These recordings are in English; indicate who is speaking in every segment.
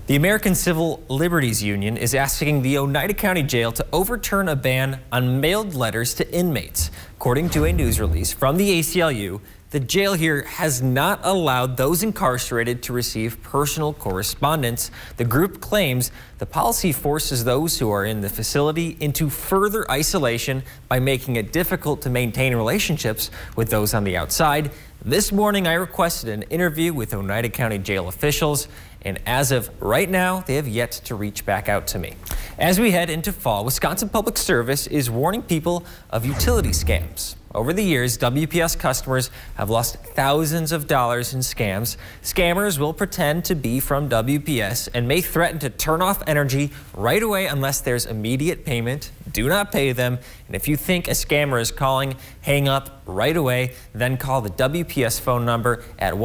Speaker 1: The American Civil Liberties Union is asking the Oneida County Jail to overturn a ban on mailed letters to inmates. According to a news release from the ACLU, the jail here has not allowed those incarcerated to receive personal correspondence. The group claims the policy forces those who are in the facility into further isolation by making it difficult to maintain relationships with those on the outside. This morning, I requested an interview with Oneida County Jail officials, and as of right now, they have yet to reach back out to me. As we head into fall, Wisconsin Public Service is warning people of utility scams. Over the years, WPS customers have lost thousands of dollars in scams. Scammers will pretend to be from WPS and may threaten to turn off energy right away unless there's immediate payment. Do not pay them. And if you think a scammer is calling, hang up right away. Then call the WPS phone number at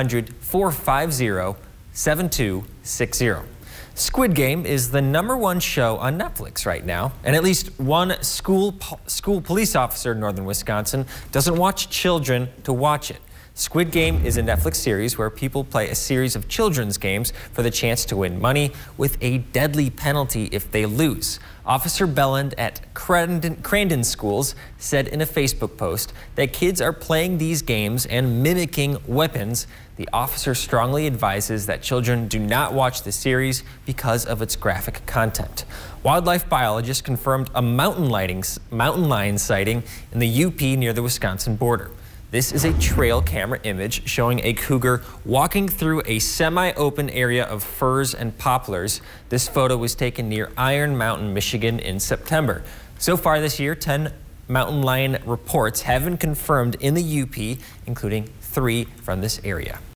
Speaker 1: 1-800-450-7260. Squid Game is the #1 show on Netflix right now, and at least one school police officer in northern Wisconsin doesn't want children to watch it. Squid Game is a Netflix series where people play a series of children's games for the chance to win money with a deadly penalty if they lose. Officer Belland at Crandon Schools said in a Facebook post that kids are playing these games and mimicking weapons. The officer strongly advises that children do not watch the series because of its graphic content. Wildlife biologists confirmed a mountain lion sighting in the UP near the Wisconsin border. This is a trail camera image showing a cougar walking through a semi-open area of firs and poplars. This photo was taken near Iron Mountain, Michigan in September. So far this year, 10 mountain lion reports have been confirmed in the UP, including 3 from this area.